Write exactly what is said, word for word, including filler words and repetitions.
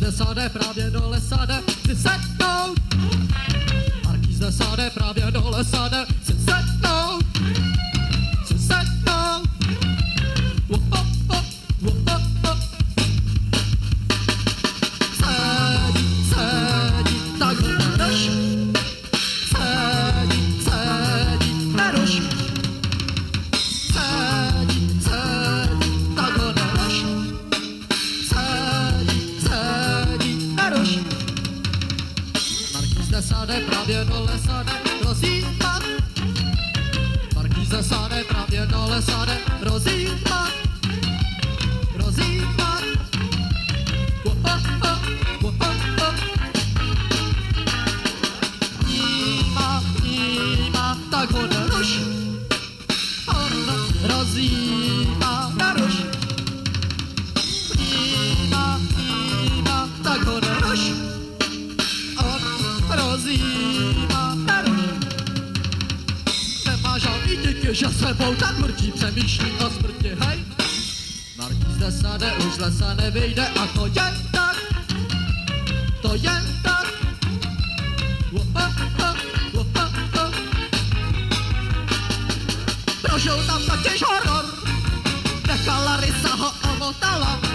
lesa jde, právě do lesa jde, si sednout. Markýz z lesa jde, právě do lesa jde, si sednout. Si sednout. Oh, oh, oh, oh, oh, oh. Sedí, sedí, tak ho neruš. Sedí, sedí, neruš. Sedí, sedí, tak ho neruš. Sedí, sedí, neruš. Markýz z lesa jde, právě do lesa jde, rozjímat. Markýz z lesa jde, právě do lesa jde, rozjímat. Rozjímat. Oh, oh, oh, oh, oh, oh. Vnímá, vnímá, tak ho neruš. On rozjímá, neruš. Vnímá, vnímá, tak ho neruš. On rozjímá, neruš. Nemá žádný díky, že sebou tak mrtí, přemýšlí o smrti, hej. Markýz z lesa jde, už z lesa nevyjde a to jen tak, to jen tak. Oh, oh, oh, oh, oh, oh. Prožil tam totiž horor, nechala rysa ho omotala.